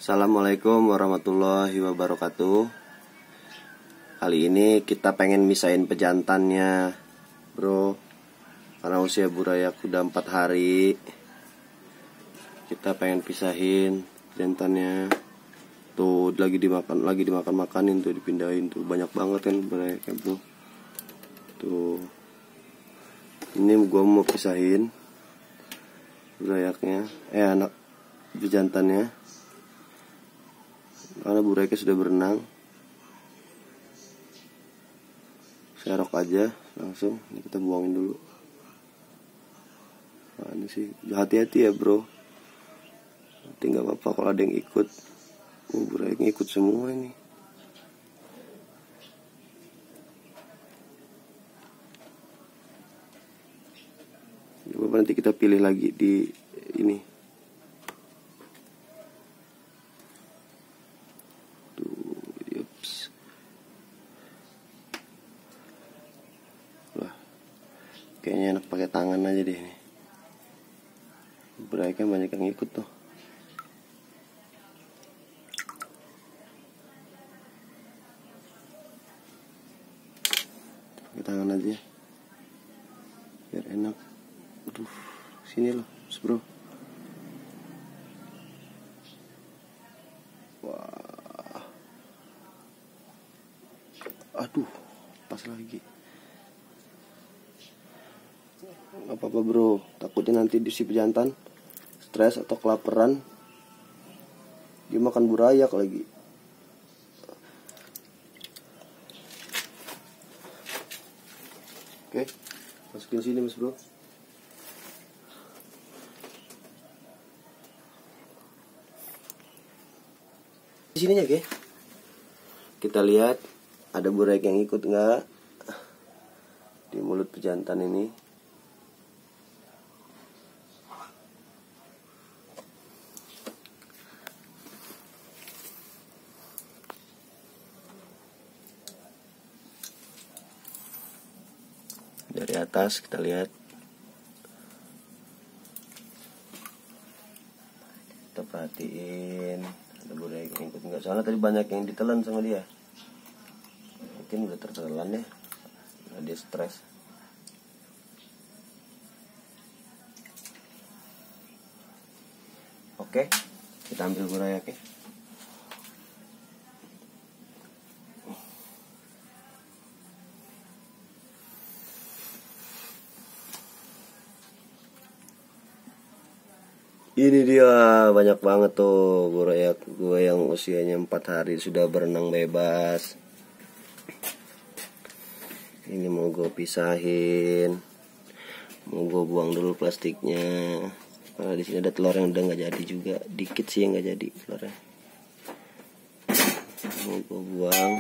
Assalamualaikum warahmatullahi wabarakatuh. Kali ini kita pengen misahin pejantannya, bro. Karena usia burayak udah 4 hari, kita pengen pisahin jantannya. Tuh lagi dimakan-makanin tuh, dipindahin tuh. Banyak banget kan burayaknya, bro. Tuh. Ini gua mau pisahin burayaknya, anak jantannya. Karena burayaknya sudah berenang. Serok aja langsung. Ini kita buangin dulu. Nah, ini sih hati-hati ya, bro. Nanti nggak apa-apa kalau ada yang ikut. Burayaknya ikut semua ini. Coba nanti kita pilih lagi di ini. Kayaknya enak pakai tangan aja deh ini. Burayaknya banyak yang ikut tuh. Pakai tangan aja biar enak. Aduh, sini loh, bro. Wah. Aduh, pas lagi. Gak apa-apa, bro, takutnya nanti di si pejantan stres atau kelaparan, dia makan burayak lagi. Oke, masukin sini, mas bro. Di sininya, oke. Kita lihat ada burayak yang ikut nggak di mulut pejantan ini. Dari atas kita lihat, kita perhatiin ada burayak yang ikut nggak. Soalnya tadi banyak yang ditelan sama dia, mungkin udah tertelan ya, dia stres. Oke, kita ambil burayaknya. Ini dia, banyak banget tuh burayak gue yang usianya 4 hari sudah berenang bebas. Ini mau gue pisahin, mau gue buang dulu plastiknya. Karena di sini ada telur yang udah nggak jadi juga, dikit sih yang nggak jadi telurnya. Mau gue buang.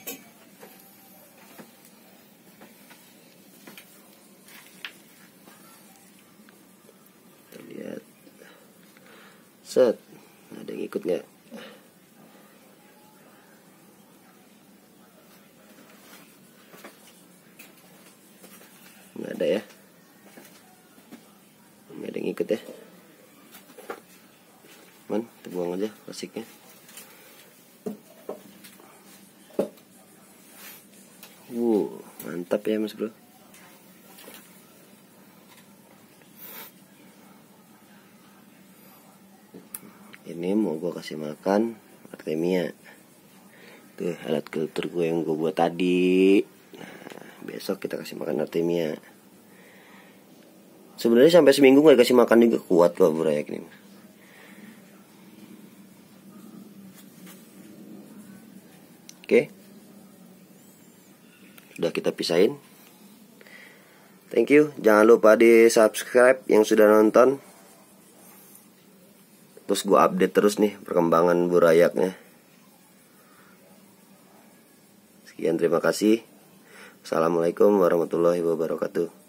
Set, ada yang ikut nggak? Nggak ada ya? Nggak ada yang ikut ya? Man, kita buang aja plastiknya. Mantap ya, mas bro. Ini mau gue kasih makan Artemia. Tuh alat kultur gue yang gue buat tadi. Nah, besok kita kasih makan Artemia. Sebenarnya sampai seminggu gak dikasih makan juga kuat kok burayak ini. Oke, sudah kita pisahin. Thank you. Jangan lupa di subscribe yang sudah nonton. Terus gue update terus nih perkembangan burayaknya. Sekian, terima kasih. Assalamualaikum warahmatullahi wabarakatuh.